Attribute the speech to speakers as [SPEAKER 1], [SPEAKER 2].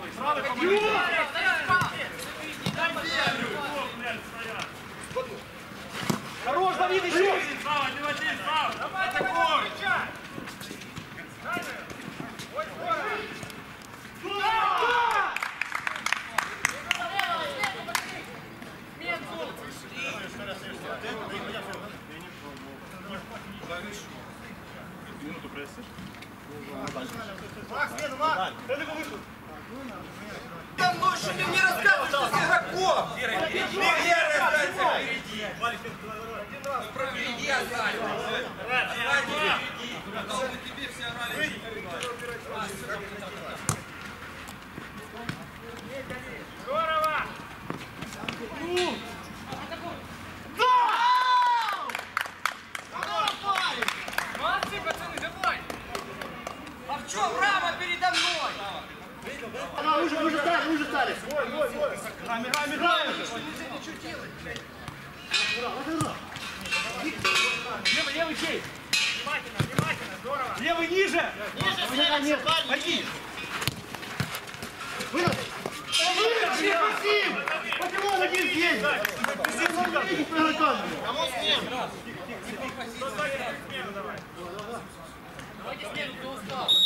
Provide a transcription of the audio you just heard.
[SPEAKER 1] Хорош, Давид, еще!
[SPEAKER 2] Давай, атакуй!
[SPEAKER 1] Минуту пресс.
[SPEAKER 2] Макс, следу, Макс!
[SPEAKER 3] Там больше ты мне рассказываешь, что с игроков! Впереди оставайся! Впереди оставайся! Впереди! Тебе все орали!
[SPEAKER 2] Здорово!
[SPEAKER 3] Молодцы, пацаны, давай! А в чем рама передо мной?
[SPEAKER 1] Уже стали. Играем. Левый чей?
[SPEAKER 2] Внимательно, здорово!
[SPEAKER 1] Левый ниже. Нет, пойди. Вынос. Почему он один здесь?
[SPEAKER 2] Кому смену?
[SPEAKER 3] Давайте смену, кто устал.